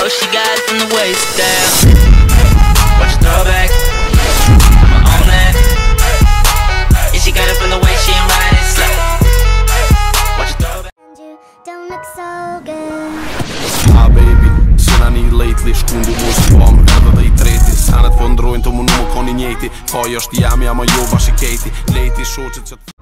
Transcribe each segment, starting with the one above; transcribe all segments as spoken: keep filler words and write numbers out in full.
Oh, she got it from the waist down. Watch your throwback. I'ma own that. Yeah, she got it from the waist, she ain't riding slow. Watch your throwback. Don't look so good. Ah baby, sina një lately, shkundu mu s'pom, edhe dhe I treti. Sanet po ndrojnë të munu më koni njeti. Faj është jam, jam a jo bashiketi. Leti shoqet që të...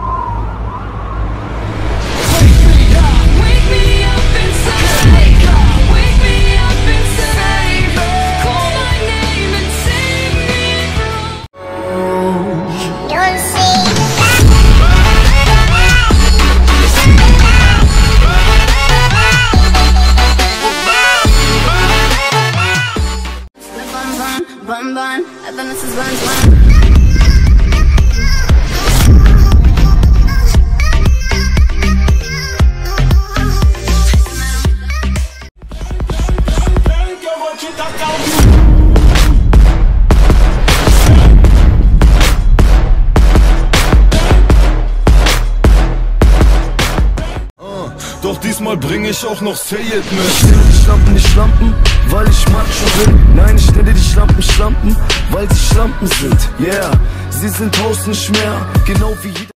Bonbon, I think this is Bonbon. Doch diesmal bringe ich auch noch Say It mit. Ich nenne die Schlampen nicht Schlampen, weil ich Macho bin. Nein, ich nenne die Schlampen Schlampen, weil sie Schlampen sind. Yeah, sie sind tausend nicht mehr, genau wie jeder.